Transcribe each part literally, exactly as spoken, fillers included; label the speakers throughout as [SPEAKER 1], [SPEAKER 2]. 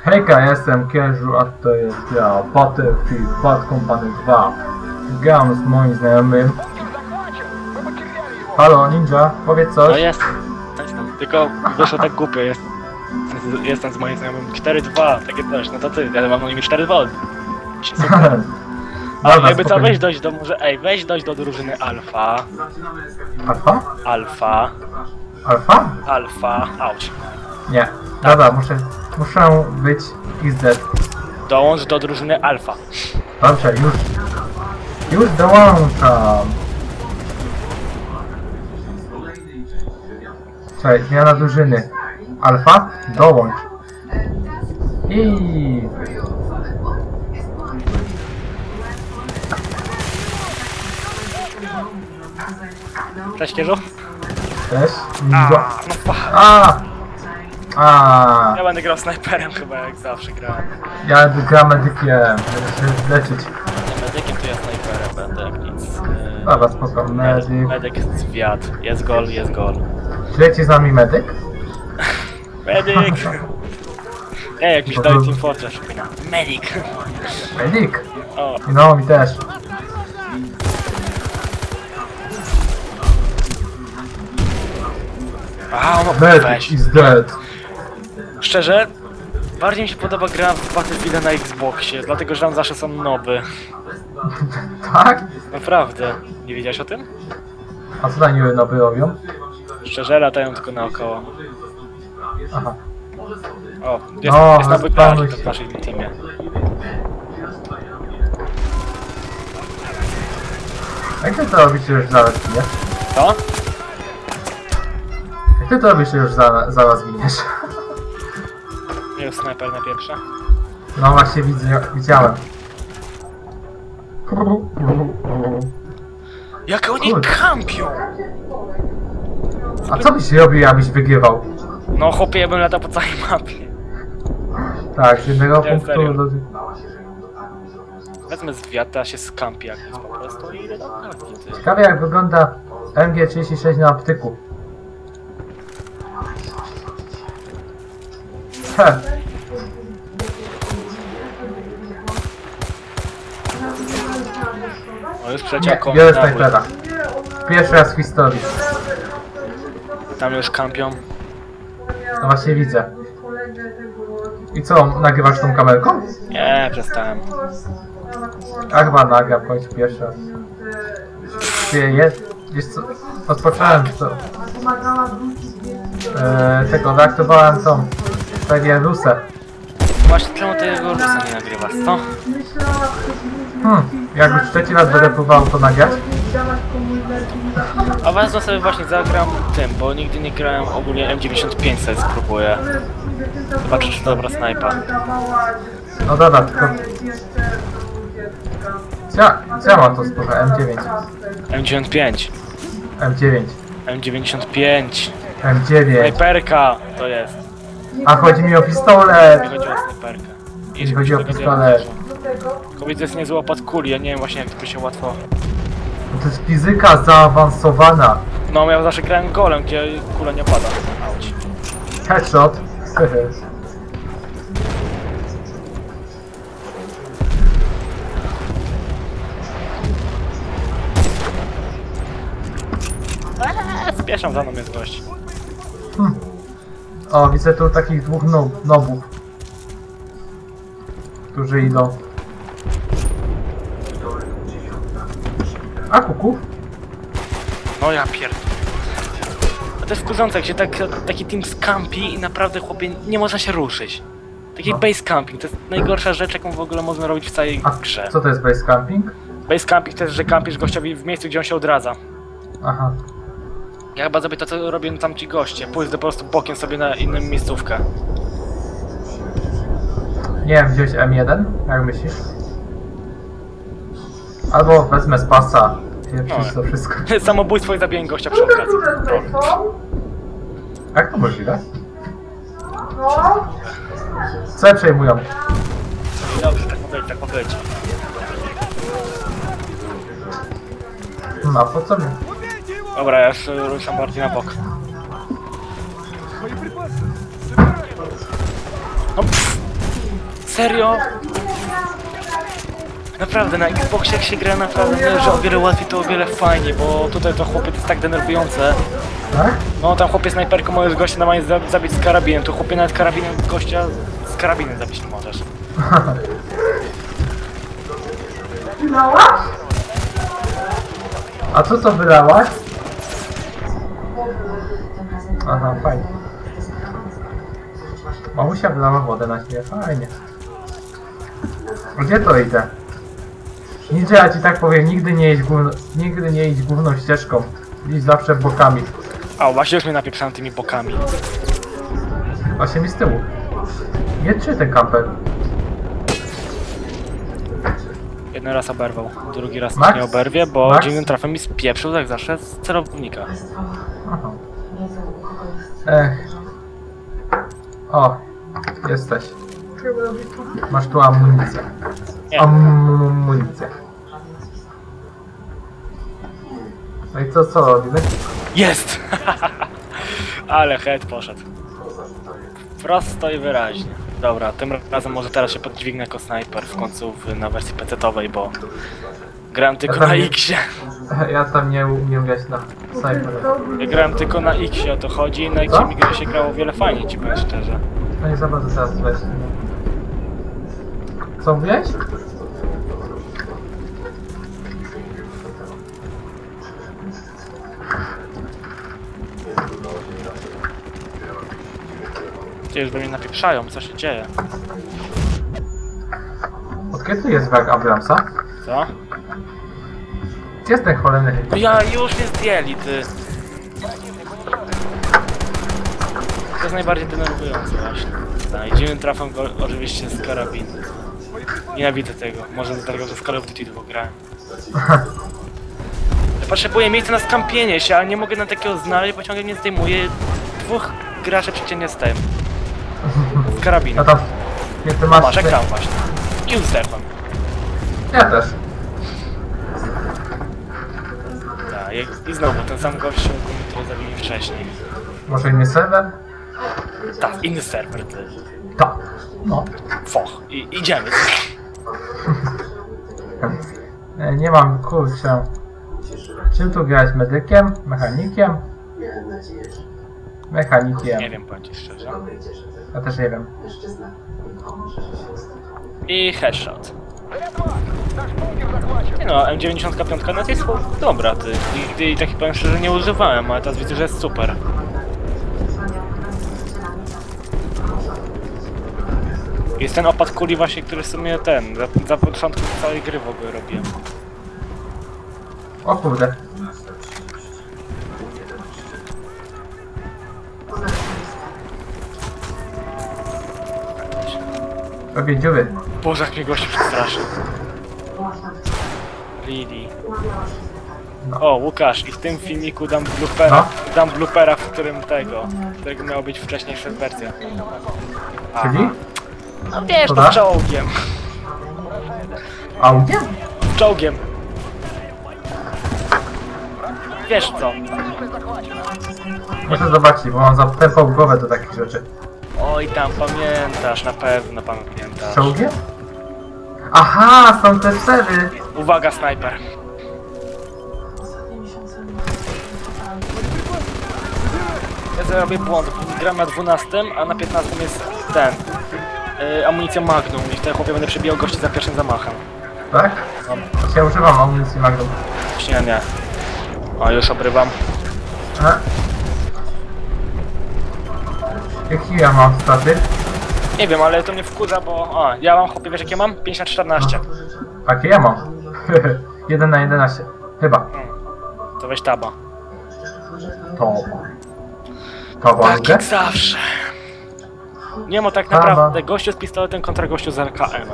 [SPEAKER 1] Hejka, jestem Kierzu, a to jest ja, Battlefield Bad Company dwa. Gram z moim znajomym. Halo, Ninja, powiedz coś.
[SPEAKER 2] No jest, jestem, tylko wyszło tak głupio, jest. Jestem z moim znajomym cztery dwa, takie coś, no to ty, ja mam na imię cztery dwa. A jakby co, weź dojść do, może, ej, weź dojść do drużyny Alfa.
[SPEAKER 1] Alfa?
[SPEAKER 2] Alfa.
[SPEAKER 1] Alfa?
[SPEAKER 2] Alfa, auć.
[SPEAKER 1] Nie, dobra, muszę, muszę być X D.
[SPEAKER 2] Dołącz do drużyny Alfa.
[SPEAKER 1] Dobrze, już. Już dołączam. Słuchaj, zmiana drużyny. Alfa, dołącz. I...
[SPEAKER 2] Cześć, Kierzu.
[SPEAKER 1] Cześć.
[SPEAKER 2] A,
[SPEAKER 1] Go.
[SPEAKER 2] no fuck.
[SPEAKER 1] A! A!
[SPEAKER 2] Ja będę grał snajperem chyba, jak zawsze grałem.
[SPEAKER 1] Ja gram medykiem, żeby się leczyć.
[SPEAKER 2] Medykiem to ja snajperem będę, jak nic. Yy,
[SPEAKER 1] Dobra, spoko, medyk.
[SPEAKER 2] Medyk zwiat. Jest gol, jest gol.
[SPEAKER 1] Czy leci z nami medyk?
[SPEAKER 2] Medyk! Ej, jak mi się daje Team Fortress przypomina. Medyk!
[SPEAKER 1] Medyk!
[SPEAKER 2] O,
[SPEAKER 1] No, mi też.
[SPEAKER 2] a no
[SPEAKER 1] Medyk
[SPEAKER 2] weź.
[SPEAKER 1] is dead.
[SPEAKER 2] Szczerze, bardziej mi się podoba gra w Battlefield na Xboxie, dlatego że tam zawsze są noby.
[SPEAKER 1] Tak?
[SPEAKER 2] Naprawdę. Nie wiedziałeś o tym?
[SPEAKER 1] A co tam noby robią?
[SPEAKER 2] Szczerze, latają tylko naokoło.
[SPEAKER 1] Aha.
[SPEAKER 2] O, jest,
[SPEAKER 1] No,
[SPEAKER 2] jest nowy
[SPEAKER 1] zastanów
[SPEAKER 2] gracz
[SPEAKER 1] się.
[SPEAKER 2] w naszym teamie.
[SPEAKER 1] Jak ty to robisz, że już zaraz giniesz?
[SPEAKER 2] Co?
[SPEAKER 1] Jak ty to robisz, że już za, zaraz giniesz?
[SPEAKER 2] Miał snajper na pierwsze.
[SPEAKER 1] No właśnie widzę, widziałem.
[SPEAKER 2] Jak oni
[SPEAKER 1] Kurde.
[SPEAKER 2] kampią!
[SPEAKER 1] A co byś robił, jakbyś wygrywał?
[SPEAKER 2] No chłopie, ja bym latał po całej mapie.
[SPEAKER 1] Tak, z jednego
[SPEAKER 2] Nie,
[SPEAKER 1] punktu
[SPEAKER 2] serio.
[SPEAKER 1] do...
[SPEAKER 2] Wezmę zwiata, się skampi jak nic po prostu i idę do kampi, ty.
[SPEAKER 1] Ciekawe jak wygląda M G trzydzieści sześć na optyku. He.
[SPEAKER 2] O, już
[SPEAKER 1] Nie,
[SPEAKER 2] przeciął komuś
[SPEAKER 1] biorę
[SPEAKER 2] nabój.
[SPEAKER 1] snajpera. Pierwszy raz w historii.
[SPEAKER 2] Tam już kampią.
[SPEAKER 1] No właśnie widzę. I co, nagrywasz tą kamerką?
[SPEAKER 2] Nie, przestałem.
[SPEAKER 1] A chyba nagram w końcu pierwszy raz. Ty, jest, wiesz co, rozpocząłem to, e, tego, reaktowałem tą serię Rusę.
[SPEAKER 2] Właśnie czemu tego Rusa nie nagrywasz, co?
[SPEAKER 1] Hmm, jak już trzeci raz będę próbował to nagrać.
[SPEAKER 2] A wezmę sobie właśnie zagram tym, bo nigdy nie grałem ogólnie M dziewięćdziesiąt pięć sobie spróbuję. Zobaczę czy to dobra snajpa.
[SPEAKER 1] No dobra, tylko... Co ja, co ja mam to spróbować? M dziewięć.
[SPEAKER 2] M dziewięćdziesiąt pięć.
[SPEAKER 1] M dziewięć.
[SPEAKER 2] M dziewięćdziesiąt pięć.
[SPEAKER 1] M dziewięć.
[SPEAKER 2] Snajperka to jest.
[SPEAKER 1] A chodzi mi o pistolet!
[SPEAKER 2] Nie chodzi o snajperkę.
[SPEAKER 1] Jeśli chodzi o
[SPEAKER 2] tego
[SPEAKER 1] pistolet.
[SPEAKER 2] diamentu. Kobiet jest niezły opad kuli, ja nie wiem właśnie jak to by się łatwo...
[SPEAKER 1] No to jest fizyka zaawansowana.
[SPEAKER 2] No ja zawsze grałem golem, gdzie kula nie pada. Auć.
[SPEAKER 1] Headshot.
[SPEAKER 2] Eee, spieszam za mną jest gość.
[SPEAKER 1] Hmm. O, widzę tu takich dwóch nob nobów. Którzy idą. A kuku?
[SPEAKER 2] No ja pierdolę. A to jest wkurzące, jak się tak, taki team scampi i naprawdę chłopie nie można się ruszyć. Taki
[SPEAKER 1] No.
[SPEAKER 2] base camping, to jest najgorsza rzecz jaką w ogóle można robić w całej
[SPEAKER 1] A
[SPEAKER 2] grze.
[SPEAKER 1] co to jest base camping?
[SPEAKER 2] Base camping to jest, że kampisz gościowi w miejscu gdzie on się odradza.
[SPEAKER 1] Aha.
[SPEAKER 2] Ja chyba zrobię to co robią tam ci goście, pójdę po prostu bokiem sobie na inną miejscówkę.
[SPEAKER 1] Nie wiem, wziąć M jeden? Jak myślisz? Albo wezmę z pasa. Pierwszy
[SPEAKER 2] No.
[SPEAKER 1] to wszystko.
[SPEAKER 2] Samobójstwo i zabiję gościa przy okazji.
[SPEAKER 1] Jak to możliwe? Co przejmują?
[SPEAKER 2] Dobrze, tak ma być, tak ma być.
[SPEAKER 1] No, po co mi?
[SPEAKER 2] Dobra, ja już ruszam bardziej na bok. No pff. Serio? Naprawdę, na Xboxie jak się gra naprawdę nie, że o wiele łatwiej, to o wiele fajniej, bo tutaj to chłopiec jest tak denerwujące.
[SPEAKER 1] Tak?
[SPEAKER 2] No tam chłopiec snajperką możesz gościa normalnie zabić z karabinem, tu chłopie nawet karabinem gościa z karabinem zabić nie możesz.
[SPEAKER 1] Wylałaś? A co to wylałaś? Aha, fajnie. Mamusia wylała wodę na siebie, fajnie. Gdzie to idę? Nic, że ja ci tak powiem, nigdy nie idź gówno, nigdy nie idź główną ścieżką. Idź zawsze bokami.
[SPEAKER 2] A właśnie już mnie napieprzałem tymi bokami.
[SPEAKER 1] Właśnie mi z tyłu. Nie trzy ten kamper.
[SPEAKER 2] Jeden raz oberwał, drugi raz
[SPEAKER 1] Max?
[SPEAKER 2] nie oberwie, bo
[SPEAKER 1] Max?
[SPEAKER 2] dziwnym trafem mi spieprzył jak zawsze z celownika.
[SPEAKER 1] Aha. Ech. O, jesteś. Masz tu amunicję.
[SPEAKER 2] Nie.
[SPEAKER 1] Amunicję. No i co, co robimy?
[SPEAKER 2] Jest! Ale head poszedł. Prosto i wyraźnie. Dobra, tym razem może teraz się podźwignę jako snajper w końcu w, na wersji pecetowej, bo grałem tylko
[SPEAKER 1] Ja
[SPEAKER 2] na
[SPEAKER 1] tam nie-
[SPEAKER 2] X-ie.
[SPEAKER 1] Ja tam nie umiem grać na snajperze.
[SPEAKER 2] Ja grałem tylko na X-ie, o to chodzi, na X-ie mi gra się grało o wiele fajniej, ci powiem szczerze.
[SPEAKER 1] No nie za bardzo teraz weź. Co mówiłeś?
[SPEAKER 2] Gdzie już do mnie napieprzają, co się dzieje?
[SPEAKER 1] Od kiedy tu jest wrak Abramsa?
[SPEAKER 2] Co?
[SPEAKER 1] Gdzie jest ten cholerny
[SPEAKER 2] No
[SPEAKER 1] helikopter?
[SPEAKER 2] ja już mnie zdjęli, ty. To jest najbardziej denerwujące właśnie. Tak, i dziwnym trafem go oczywiście z karabinu. Nienawidzę tego, może dlatego, że z Call of Duty dwa grałem. Ja potrzebuję miejsca na skampienie się, ale nie mogę na takiego znaleźć, bo ciągle mnie zdejmuje dwóch graczy przeciętnie z tym. Z karabinu.
[SPEAKER 1] No to... Nie, ty
[SPEAKER 2] O,
[SPEAKER 1] masz...
[SPEAKER 2] masz ekran właśnie. I zdechłem.
[SPEAKER 1] Ja też.
[SPEAKER 2] Tak, i- i znowu ten sam gościu, który zabił mnie wcześniej.
[SPEAKER 1] Może inny serwer?
[SPEAKER 2] Tak, inny serwer, ty.
[SPEAKER 1] Tak. No.
[SPEAKER 2] Foch. I idziemy.
[SPEAKER 1] Nie, nie mam, kurczę. Czym tu grać? Medykiem? Mechanikiem? Mechanikiem.
[SPEAKER 2] Nie wiem, powiem ci szczerze.
[SPEAKER 1] Ja też nie wiem.
[SPEAKER 2] I headshot. Nie no, M dziewięćdziesiąt pięć nawet jest dobra, ty. Nigdy jej tak powiem szczerze nie używałem, ale teraz widzę, że jest super. Jest ten opad kuli właśnie, który w sumie ten, za, za początku całej gry w ogóle robiłem.
[SPEAKER 1] O kurde. Robię dziury.
[SPEAKER 2] Boże, jak mnie gościu przestraszył. Lili. O, Łukasz, i w tym filmiku dam bloopera,
[SPEAKER 1] No.
[SPEAKER 2] dam bloopera, w którym tego, którego miało być wcześniejsza wersja.
[SPEAKER 1] Czyli?
[SPEAKER 2] No wiesz,
[SPEAKER 1] Co
[SPEAKER 2] to
[SPEAKER 1] da?
[SPEAKER 2] z czołgiem.
[SPEAKER 1] Audiem?
[SPEAKER 2] Z czołgiem. Wiesz co?
[SPEAKER 1] Muszę zobaczyć, bo mam za tępą głowę do takich rzeczy.
[SPEAKER 2] Oj, tam pamiętasz, na pewno pamiętasz.
[SPEAKER 1] Czołgiem? Aha, są te cztery!
[SPEAKER 2] Uwaga, snajper. Ja zrobię błąd, gram na dwunastym, a na piętnastym jest ten. Yy, amunicja Magnum i wtedy chłopie będę przebijał gości za pierwszym zamachem.
[SPEAKER 1] Tak?
[SPEAKER 2] No,
[SPEAKER 1] Ja używam amunicji Magnum.
[SPEAKER 2] nie, nie. O, już obrywam.
[SPEAKER 1] A? Jaki ja mam staty?
[SPEAKER 2] Nie wiem, ale to mnie wkurza, bo... A, ja mam, chłopie, wiesz jakie mam? pięć na czternaście.
[SPEAKER 1] Jakie ja mam? jeden na jedenaście. Chyba.
[SPEAKER 2] Hmm. To weź taba.
[SPEAKER 1] To. To
[SPEAKER 2] Tak
[SPEAKER 1] mogę?
[SPEAKER 2] jak zawsze. Nie ma tak naprawdę gościu z pistoletem kontra gościu z R K M.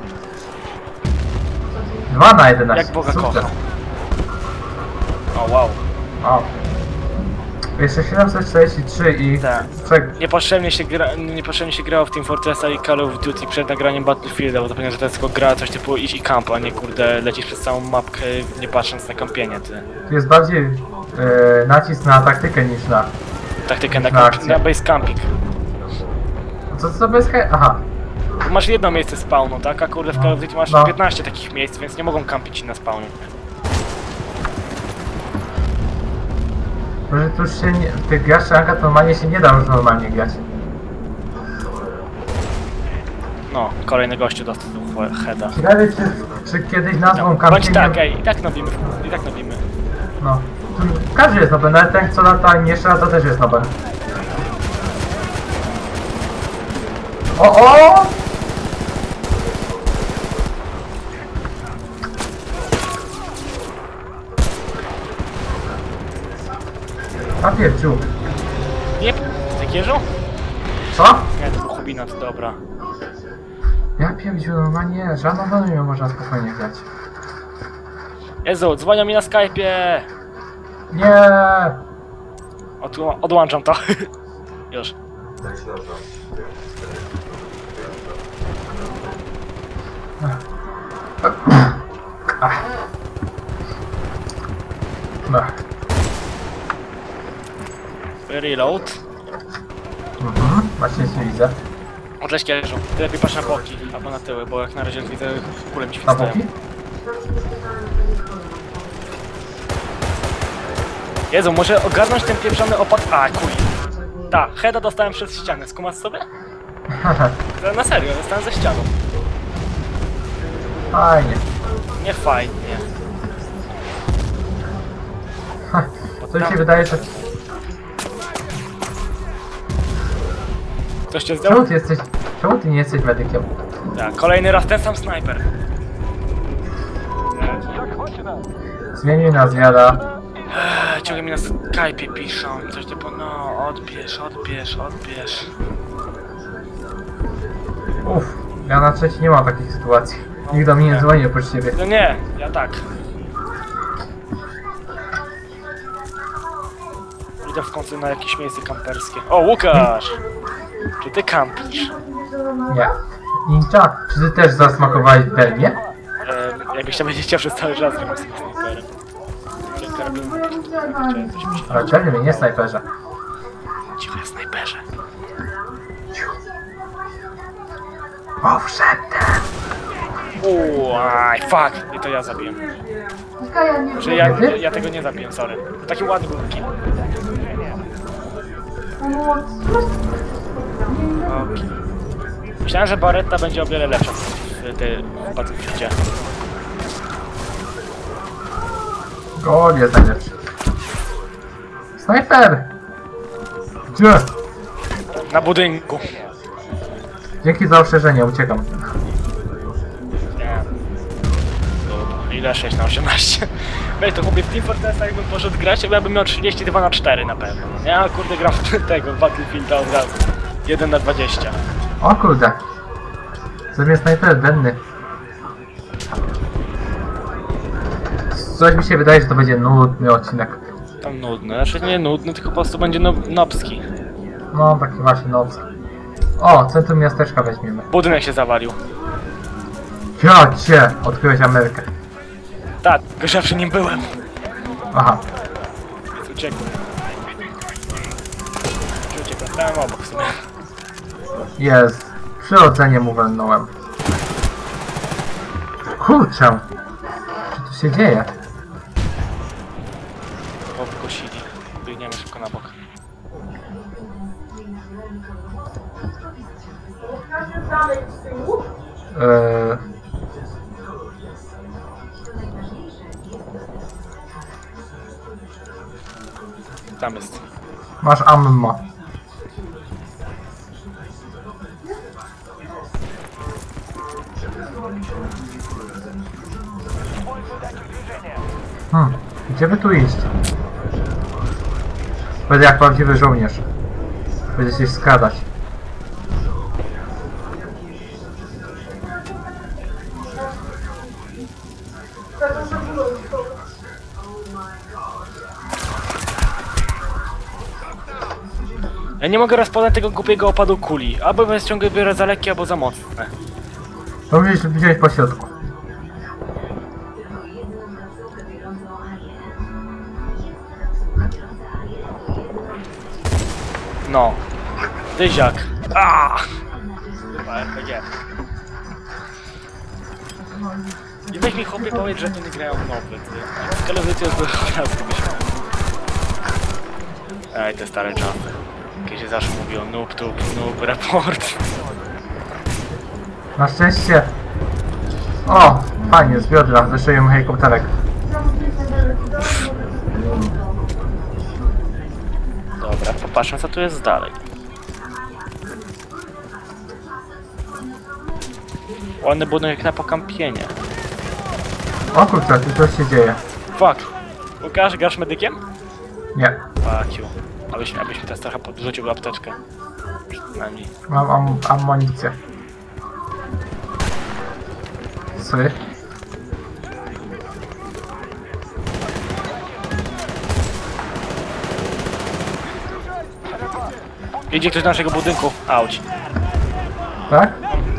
[SPEAKER 1] dwa na jedenaście.
[SPEAKER 2] Jak Boga
[SPEAKER 1] Super.
[SPEAKER 2] kocham. O, wow.
[SPEAKER 1] O. Jeszcze siedemset czterdzieści trzy i...
[SPEAKER 2] Tak.
[SPEAKER 1] Czek.
[SPEAKER 2] Niepotrzebnie się, gra, niepotrzebnie się grało w Team Fortressa i Call of Duty przed nagraniem Battlefielda, bo zapewniam, że to jest tylko gra, coś typu iść i camp, a nie kurde lecisz przez całą mapkę nie patrząc na kampienie, ty.
[SPEAKER 1] Tu jest bardziej e, nacisk na taktykę niż na...
[SPEAKER 2] Taktykę na,
[SPEAKER 1] Na
[SPEAKER 2] kamp-
[SPEAKER 1] akcję.
[SPEAKER 2] na base camping.
[SPEAKER 1] Co to za bezka? Aha.
[SPEAKER 2] Masz jedno miejsce spawnu, tak? A kurde w Call of Duty masz
[SPEAKER 1] No.
[SPEAKER 2] piętnaście takich miejsc, więc nie mogą kampić na spawnie.
[SPEAKER 1] Może tu już się nie... Tych graczy ranka to normalnie się nie da już normalnie grać.
[SPEAKER 2] No, kolejny gościu dostał heada.
[SPEAKER 1] Ciekawe czy, czy kiedyś nazwą
[SPEAKER 2] No,
[SPEAKER 1] kampienia...
[SPEAKER 2] bądź tak, ej, i tak nowimy, i tak nowimy.
[SPEAKER 1] No. Tu każdy jest nobel, nawet ten co lata i jeszcze lata też jest nobel. O o! A pierdziu.
[SPEAKER 2] Nie, ty kierzu?
[SPEAKER 1] Co?
[SPEAKER 2] Nie, to był Hubinat, dobra.
[SPEAKER 1] Ja pierdziu, normalnie żadną broń nie można spokojnie grać.
[SPEAKER 2] Jezu, dzwonią mi na Skype'ie!
[SPEAKER 1] Nie!
[SPEAKER 2] Od, odłączam to. Już.
[SPEAKER 1] Ach. No.
[SPEAKER 2] Reload.
[SPEAKER 1] Mhm, właśnie się widzę.
[SPEAKER 2] Odleź kierzu. Ty lepiej patrz na boki, albo na tyły, bo jak na razie widzę kulem ci
[SPEAKER 1] Na
[SPEAKER 2] wystają.
[SPEAKER 1] boki?
[SPEAKER 2] Jezu, może ogarnąć ten pieprzony opad... A, kuj. Ta, heada dostałem przez ścianę, skumasz sobie? To na serio, dostałem ze ścianą.
[SPEAKER 1] Fajnie.
[SPEAKER 2] Nie fajnie.
[SPEAKER 1] Ha, to mi się wydaje, że...
[SPEAKER 2] Ktoś cię
[SPEAKER 1] Czemu
[SPEAKER 2] zdjął?
[SPEAKER 1] ty jesteś... Czemu ty nie jesteś medykiem?
[SPEAKER 2] Tak, kolejny raz ten sam snajper.
[SPEAKER 1] Zmienił na zwiada.
[SPEAKER 2] Eee, ciągle mi na Skype'ie piszą, coś typu no, odbierz, odbierz, odbierz.
[SPEAKER 1] Uff, ja na trzeci nie mam takich sytuacji. Nikt do mnie nie dzwoni oprócz ciebie.
[SPEAKER 2] No nie, ja tak. Idę w końcu na jakieś miejsce kamperskie. O, Łukasz! Czy ty kampisz?
[SPEAKER 1] Nie. Ninja, czy ty też zasmakowałeś w Belgię?
[SPEAKER 2] Eee, jakbyś chciał wiedzieć, ja przez cały czas gram z tym snajperem. Ten karabin, chciałem coś myśleć.
[SPEAKER 1] Ale czemu mnie nie snajperze?
[SPEAKER 2] Cicho, ja snajperze.
[SPEAKER 1] Owszem,
[SPEAKER 2] Uuu, aj, fuck! I to ja zabiłem. Że ja, ja, ja tego nie zabiłem, sorry. Taki ładny był kill. Okay. Myślałem, że Barretta będzie o wiele lepsza w tej Battlefieldzie.
[SPEAKER 1] Gol jest najlepszy. Snajper! Gdzie?
[SPEAKER 2] Na budynku.
[SPEAKER 1] Dzięki za ostrzeżenie, uciekam.
[SPEAKER 2] Nie. Dobra, ile? sześć na osiemnaście. Weź to kupię w Team Fortressa, jakbym poszedł grać, to ja bym miał trzydzieści dwa na cztery na pewno. Ja kurde gram w tego Battlefielda od razu. jeden na dwadzieścia.
[SPEAKER 1] O kurde. Zamiast snajper denny. Coś mi się wydaje, że to będzie nudny odcinek.
[SPEAKER 2] Tam nudny, znaczy nie nudny, tylko po prostu będzie no, nobski.
[SPEAKER 1] No, taki właśnie noc. O, centrum miasteczka weźmiemy.
[SPEAKER 2] Budynek się zawalił.
[SPEAKER 1] Ja cię! Odkryłeś Amerykę.
[SPEAKER 2] Tak, tylko że ja przy nim byłem.
[SPEAKER 1] Aha.
[SPEAKER 2] Więc uciekłem. Uciekłem, stałem obok w sumie.
[SPEAKER 1] Jest. Przyrodzenie mu walnąłem. Kurczę. Co tu się dzieje?
[SPEAKER 2] Bo wykosili. Biegniemy szybko na bok.
[SPEAKER 1] Eee...
[SPEAKER 2] Tam jest.
[SPEAKER 1] Masz ammo. Hmm, gdzie by tu iść? Będę jak prawdziwy żołnierz. Będę się skradać.
[SPEAKER 2] Ja nie mogę rozpoznać tego głupiego opadu kuli. Albo jest ciągle biorę za lekkie, albo za mocne.
[SPEAKER 1] To musisz wziąć po środku.
[SPEAKER 2] No. Dyziak. Aaaa! kurwa, R P G. I weź mi chłopie powiedz, że to nie grają nowy, ty. Telewizja jest do razu. Ej, te stare czasy. Kiedy zawsze mówią noob, tub, noob, raport.
[SPEAKER 1] Na szczęście... O! Fajnie, z biodra, zeszyję helikopterek.
[SPEAKER 2] Dobra, popatrzmy co tu jest dalej. Ładny budynek na pokampienie.
[SPEAKER 1] O kurczę, tu coś się dzieje.
[SPEAKER 2] Fuck. Łukasz, grasz medykiem?
[SPEAKER 1] Nie.
[SPEAKER 2] Fuck you. Abyś, abyś mi teraz trochę podrzucił apteczkę. Przynajmniej.
[SPEAKER 1] Mam am amunicję. Sorry.
[SPEAKER 2] Idzie ktoś do naszego budynku. Auć.
[SPEAKER 1] Tak?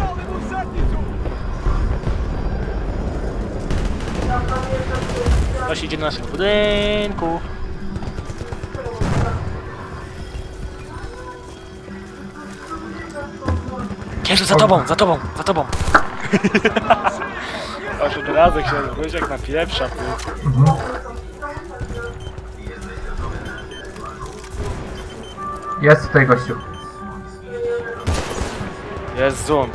[SPEAKER 2] Ktoś idzie do naszego budynku. Jezu, za tobą, za tobą, za tobą. Aż od razu się zbyć jak na pieprza.
[SPEAKER 1] Mhm. Jest tutaj gościu.
[SPEAKER 2] Jest zoom.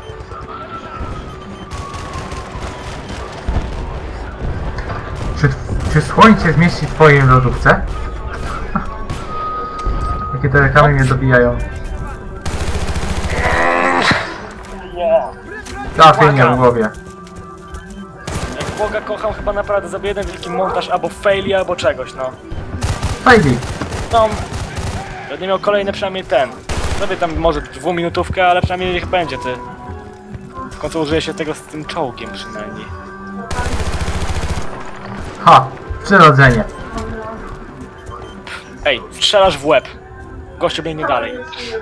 [SPEAKER 1] Czy, czy słońce zmieści w twojej lodówce? Jakie te reklamy mnie dobijają. Trafienie w głowie.
[SPEAKER 2] Jak Boga kocham, chyba naprawdę zrobię jeden wielki montaż albo faili, albo czegoś, no.
[SPEAKER 1] Fajli!
[SPEAKER 2] No, będę miał kolejny przynajmniej ten. Zrobię tam może dwuminutówkę, ale przynajmniej niech będzie ty. W końcu użyję się tego z tym czołgiem przynajmniej.
[SPEAKER 1] Ha! Przyrodzenie.
[SPEAKER 2] Ej, strzelasz w łeb. Gościu biegnie dalej.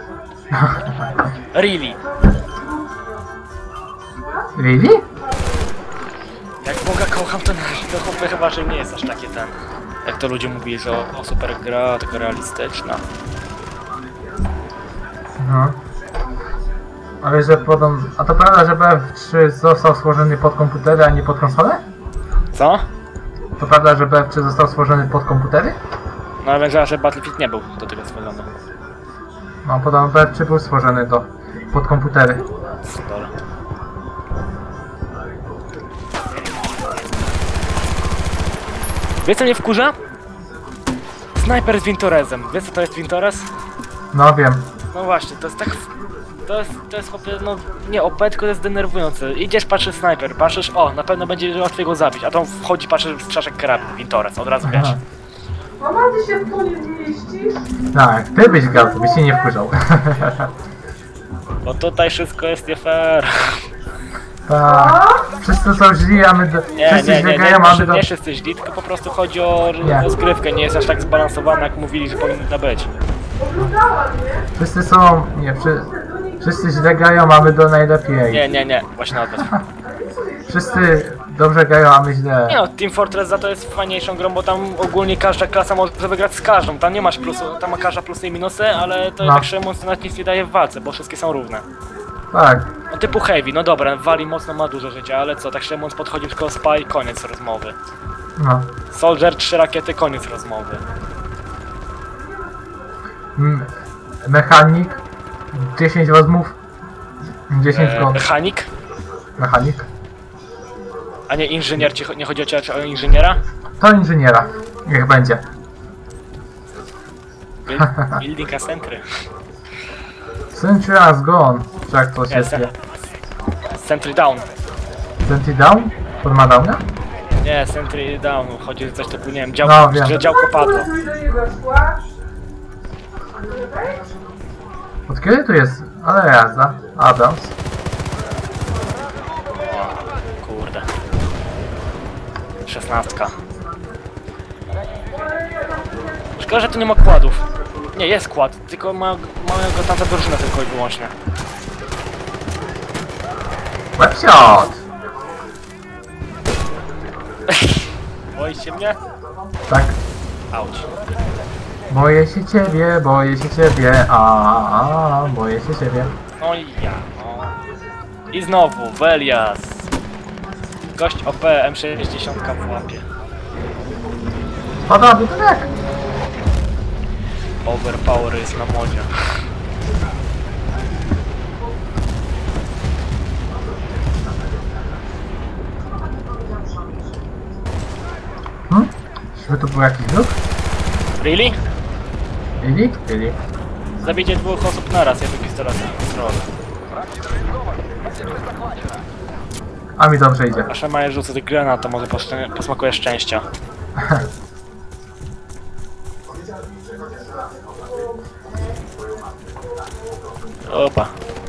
[SPEAKER 2] Really?
[SPEAKER 1] Really?
[SPEAKER 2] Jak Boga kocham, to, to chłopie chyba, że nie jest aż takie ten. Jak to ludzie mówili, że o, o super gra, taka realistyczna.
[SPEAKER 1] No. A wiesz, że podobno... A to prawda, że B F trzy został stworzony pod komputery, a nie pod konsolę?
[SPEAKER 2] Co?
[SPEAKER 1] To prawda, że B F trzy został stworzony pod komputery?
[SPEAKER 2] No ale że, że Battlefield nie był do tego stworzony.
[SPEAKER 1] No, podobno B F trzy był stworzony do... pod komputery.
[SPEAKER 2] Dobra. Wiesz co mnie wkurza? Snajper z Wintorezem. Wiesz co to jest Wintorez?
[SPEAKER 1] No wiem.
[SPEAKER 2] No właśnie, to jest tak... To jest, to jest chłopie, no nie O P, tylko to jest denerwujące. Idziesz, patrzysz snajper, patrzysz, o, na pewno będzie łatwiej go zabić, a tam wchodzi, patrzysz w strzaszek karabin, Wintorez, od razu wiesz.
[SPEAKER 3] Mama, ty się w to nie zmieścisz?
[SPEAKER 1] Tak, ty byś grał, to byś się nie wkurzał.
[SPEAKER 2] Bo tutaj wszystko jest nie fair.
[SPEAKER 1] Tak. Wszyscy są źli, a my do...
[SPEAKER 2] Nie,
[SPEAKER 1] Wszyscy
[SPEAKER 2] nie, nie,
[SPEAKER 1] źle
[SPEAKER 2] nie,
[SPEAKER 1] grają,
[SPEAKER 2] nie,
[SPEAKER 1] a my
[SPEAKER 2] nie,
[SPEAKER 1] do...
[SPEAKER 2] nie wszyscy źli, tylko po prostu chodzi o
[SPEAKER 1] Nie.
[SPEAKER 2] rozgrywkę, nie jest aż tak zbalansowana, jak mówili, że powinna być.
[SPEAKER 3] Oglądałam, nie?
[SPEAKER 1] Wszyscy są... Nie, wszy... Wszyscy źle grają, a my do najlepiej.
[SPEAKER 2] Nie, nie, nie, właśnie na odwrót.
[SPEAKER 1] Wszyscy dobrze grają, a my źle.
[SPEAKER 2] Nie no, Team Fortress za to jest fajniejszą grą, bo tam ogólnie każda klasa może wygrać z każdą. Tam nie masz plusu, tam ma każda plusy i minusy, ale to
[SPEAKER 1] No.
[SPEAKER 2] tak szczerze mówiąc nawet nic nie daje w walce, bo wszystkie są równe.
[SPEAKER 1] Tak.
[SPEAKER 2] No typu Heavy, no dobra, wali mocno, ma dużo życia, ale co, tak szczerze mówiąc podchodzi tylko Spy, koniec rozmowy.
[SPEAKER 1] No.
[SPEAKER 2] Soldier, trzy rakiety, koniec rozmowy.
[SPEAKER 1] M mechanik. dziesięć rozmów. dziesięć
[SPEAKER 2] E,
[SPEAKER 1] kon.
[SPEAKER 2] mechanik?
[SPEAKER 1] Mechanik.
[SPEAKER 2] A nie inżynier, ci cho- nie chodzi o, cię, o inżyniera?
[SPEAKER 1] To inżyniera. Niech będzie.
[SPEAKER 2] Build, building a sentry.
[SPEAKER 1] Century has gone. Czy jak to się
[SPEAKER 2] Nie,
[SPEAKER 1] dzieje?
[SPEAKER 2] sen- Sentry down.
[SPEAKER 1] Sentry down? Pod Madownia?
[SPEAKER 2] Nie, sentry down, chodzi o coś typu, nie wiem, działko,
[SPEAKER 1] No, wiem.
[SPEAKER 2] że działko padło.
[SPEAKER 3] Tu do niego szła.
[SPEAKER 1] Od kiedy tu jest? Ale jazda. Adams.
[SPEAKER 2] O, kurde. Szesnastka. Szkoda, że tu nie ma kładów. Nie, jest kład, tylko ma, ma go tamta drużyna tylko i wyłącznie.
[SPEAKER 1] Webshot!
[SPEAKER 2] Boisz się mnie?
[SPEAKER 1] Tak.
[SPEAKER 2] Auć.
[SPEAKER 1] Boję się ciebie, boję się ciebie, a, a, a boję się ciebie.
[SPEAKER 2] No i ja, no. I znowu, Belias. Gość O P, M sześćdziesiąt w łapie.
[SPEAKER 1] Pada budynek!
[SPEAKER 2] Overpower jest na modzie.
[SPEAKER 1] Hmm? Czyżby to był jakiś druk?
[SPEAKER 2] Really?
[SPEAKER 1] Ili? Ili.
[SPEAKER 2] Zabicie dwóch osób naraz, jakby pistoletem.
[SPEAKER 1] A mi dobrze idzie.
[SPEAKER 2] A Szemaje rzucę tych granat, to może poszczę- posmakuje szczęścia. Opa.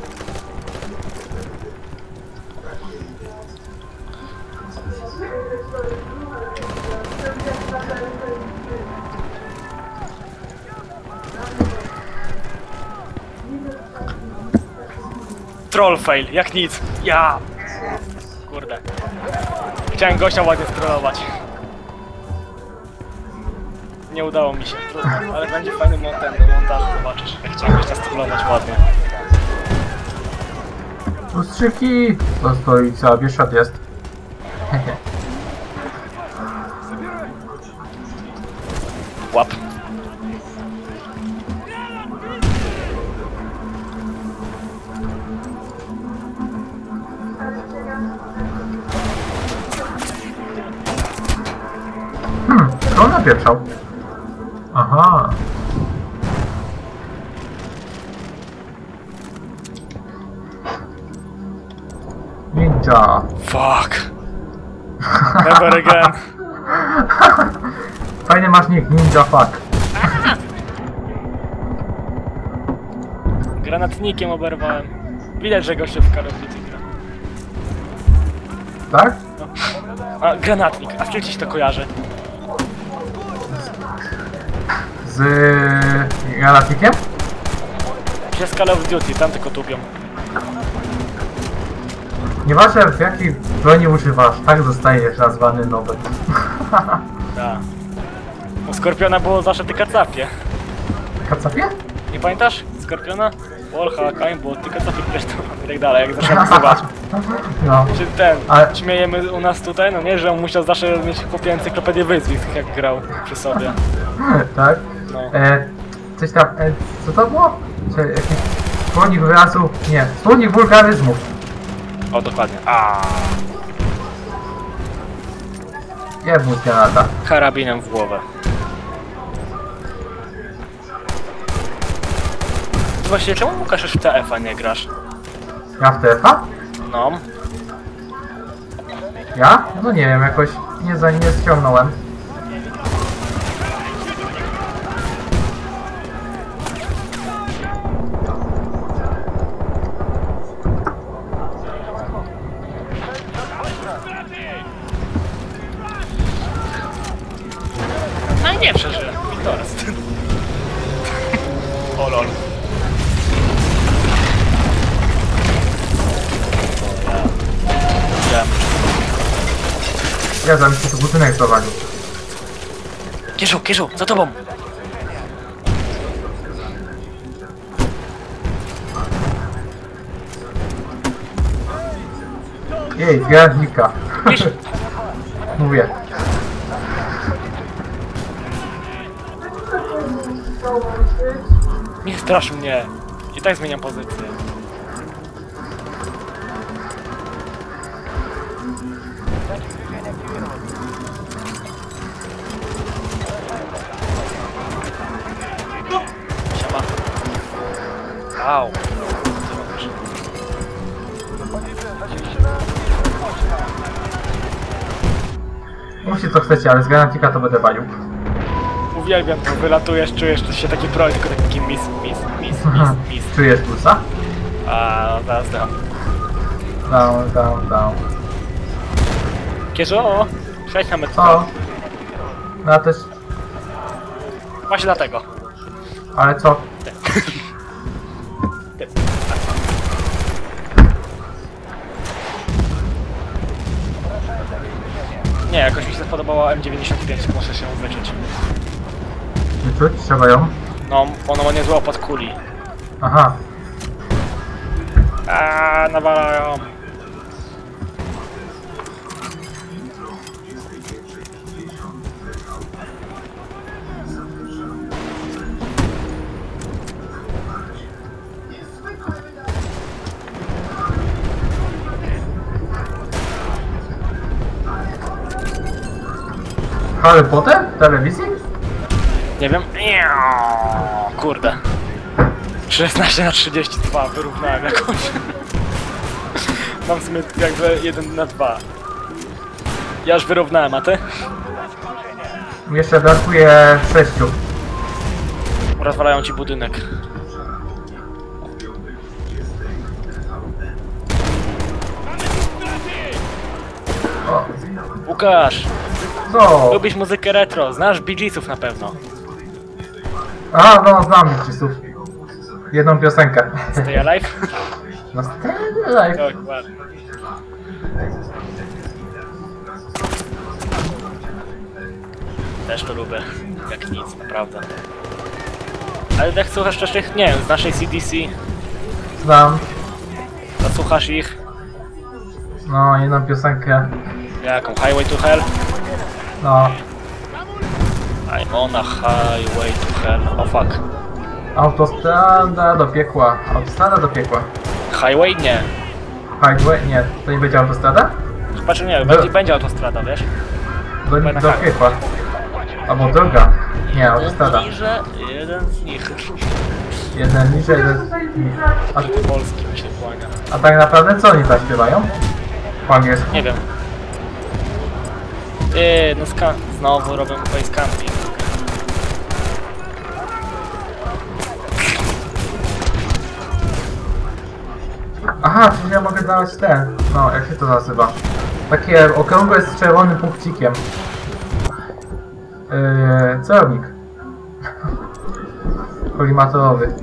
[SPEAKER 2] Troll fail, jak nic. Ja. Kurde. Chciałem gościa ładnie strollować. Nie udało mi się, trudno, ale będzie fajny montaż, montaż, zobaczysz. Jak chciałem gościa strollować ładnie.
[SPEAKER 1] Lustrzyki! To stoi, co? Bieszczad jest.
[SPEAKER 2] Łap.
[SPEAKER 1] Hmm, to on napieprzał. Aha. Ninja.
[SPEAKER 2] Fuck. Never again.
[SPEAKER 1] Fajnie masz nick, ninja fuck.
[SPEAKER 2] Granatnikiem oberwałem. Widać, że gościu w Call of Duty gra.
[SPEAKER 1] Tak?
[SPEAKER 2] A, granatnik, a wcześniej ci to kojarzy.
[SPEAKER 1] Z granatnikiem?
[SPEAKER 2] Gdzie z Call of Duty, tam tylko tupią.
[SPEAKER 1] Nieważne w jakiej broni używasz, tak zostajesz nazwany nowym.
[SPEAKER 2] Da. U Skorpiona było zawsze ty kacapie.
[SPEAKER 1] Kacapie?
[SPEAKER 2] Nie pamiętasz? Skorpiona? Wallhack, aimbot, ty kacapie zresztą i tak dalej, jak zacząłem wzywać.
[SPEAKER 1] No.
[SPEAKER 2] Czy ten,
[SPEAKER 1] Ale-
[SPEAKER 2] śmiejemy u nas tutaj, no nie, że on musiał zawsze mieć chłopie encyklopedię wyzwisk, jak grał przy sobie.
[SPEAKER 1] Tak?
[SPEAKER 2] No.
[SPEAKER 1] E, coś tam, e, co to było? Czy jakiś słownik wyrazu? Nie, słownik wulgaryzmów.
[SPEAKER 2] O, dokładnie. A.
[SPEAKER 1] Jebut granata.
[SPEAKER 2] Karabinem w głowę. Właściwie czemu Łukasz już w T F a nie grasz?
[SPEAKER 1] Ja w T F a?
[SPEAKER 2] No.
[SPEAKER 1] Ja? No nie wiem, jakoś nie, za, nie ściągnąłem.
[SPEAKER 2] No i nie przeżyłem. Witoras. O lol. Wiem.
[SPEAKER 1] Ja zamiast tu budynek prowadził.
[SPEAKER 2] Kieszu, Kieszu, za tobą!
[SPEAKER 1] Jej, z granatnika.
[SPEAKER 2] Kieszu!
[SPEAKER 1] Mówię.
[SPEAKER 2] Nie strasz mnie. I tak zmieniam pozycję. Siema. Au. Co robisz?
[SPEAKER 1] Mówcie co chcecie, ale z granatnika to będę walił.
[SPEAKER 2] Uwielbiam to, wylatujesz, czujesz, że się taki projekt, tylko taki mis, mis, mis,
[SPEAKER 1] Aha.
[SPEAKER 2] mis, mis.
[SPEAKER 1] Czujesz pulsa?
[SPEAKER 2] A, no teraz dam.
[SPEAKER 1] Down, down, down.
[SPEAKER 2] Kieszu, przejdź na metr.
[SPEAKER 1] O! No też...
[SPEAKER 2] Właśnie dlatego.
[SPEAKER 1] Ale co?
[SPEAKER 2] Nie, jakoś mi się podobała M dziewięćdziesiąt pięć, muszę się wyczuć.
[SPEAKER 1] Wyczuć? Trzeba ją?
[SPEAKER 2] No, ona ma niezły opad kuli.
[SPEAKER 1] Aha.
[SPEAKER 2] Aaaa, nawalają.
[SPEAKER 1] Harry Potter? W telewizji?
[SPEAKER 2] Nie wiem. Kurde. szesnaście na trzydzieści dwa wyrównałem jakąś. Mam w sumie jakby jeden na dwa. Ja już wyrównałem, a ty?
[SPEAKER 1] Jeszcze brakuje sześciu.
[SPEAKER 2] Rozwalają ci budynek.
[SPEAKER 1] O,
[SPEAKER 2] Łukasz,
[SPEAKER 1] co?
[SPEAKER 2] lubisz muzykę retro, znasz Bee Geesów na pewno.
[SPEAKER 1] A, no znam Bee jedną piosenkę.
[SPEAKER 2] Stay Alive?
[SPEAKER 1] No Stay Alive.
[SPEAKER 2] Dokładnie. Też to lubię, jak nic, naprawdę. Ale jak słuchasz też tych, nie wiem, z naszej C D C,
[SPEAKER 1] Znam.
[SPEAKER 2] to słuchasz ich,
[SPEAKER 1] No, jedną piosenkę.
[SPEAKER 2] jaką, Highway to Hell?
[SPEAKER 1] No.
[SPEAKER 2] I'm on a highway to hell, oh fuck.
[SPEAKER 1] Autostrada do piekła. Autostrada do piekła.
[SPEAKER 2] Highway? Nie.
[SPEAKER 1] Highway? Nie, to nie będzie autostrada?
[SPEAKER 2] Patrz, nie, będzie, będzie autostrada, wiesz?
[SPEAKER 1] Do,
[SPEAKER 2] Chyba na
[SPEAKER 1] do
[SPEAKER 2] tak.
[SPEAKER 1] piekła. Albo droga. Nie, autostrada.
[SPEAKER 2] Jeden niżej, jeden z nich.
[SPEAKER 1] Jeden niżej, jeden... A,
[SPEAKER 2] Polski mi się kłania.
[SPEAKER 1] a tak naprawdę co oni zaśpiewają? Po angielsku?
[SPEAKER 2] Nie wiem. Yy, no ska znowu robią face camping.
[SPEAKER 1] Aha, czyli ja mogę dawać te. No, jak się to nazywa? Takie okrągłe z czerwonym punkcikiem. Yy, celownik. Kolimatorowy.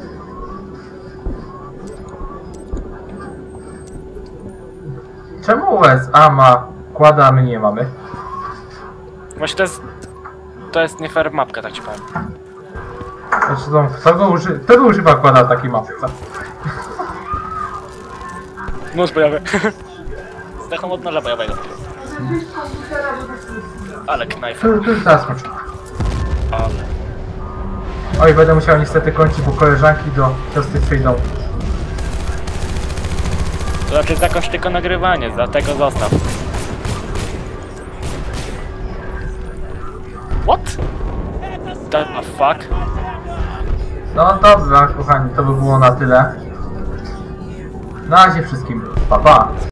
[SPEAKER 1] Czemu U S A ma kłada, a my nie mamy?
[SPEAKER 2] Właśnie to jest... To jest nie fair mapka, tak ci powiem.
[SPEAKER 1] Znaczy, to, kto, go uży, kto go używa kłada w takiej mapce?
[SPEAKER 2] Nóż bojowy. Z techą od noża bojowego. Ale knajf.
[SPEAKER 1] Tu, tu zaskocz.
[SPEAKER 2] Ale...
[SPEAKER 1] Oj, będę musiał niestety kończyć, bo koleżanki do siostry przyjdą.
[SPEAKER 2] To znaczy zakończ tylko nagrywanie, dlatego zostaw. What? The fuck?
[SPEAKER 1] No dobra, kochani, to by było na tyle. Na razie wszystkim. Pa, pa.